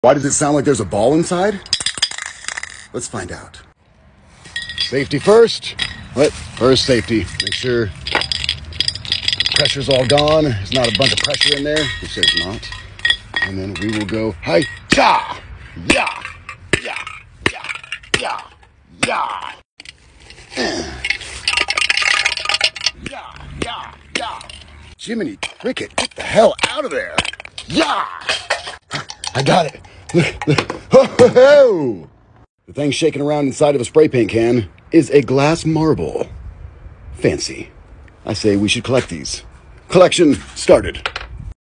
Why does it sound like there's a ball inside? Let's find out. Safety first. What? First safety. Make sure pressure's all gone. There's not a bunch of pressure in there, which there's not. And then we will go hi, ya, ya, ya, ya, ya, ya. Ya, ya, ya. Jiminy Cricket, get the hell out of there. Ya! I got it. Look. Ho, ho, ho. The thing shaking around inside of a spray paint can is a glass marble. Fancy. I say we should collect these. Collection started.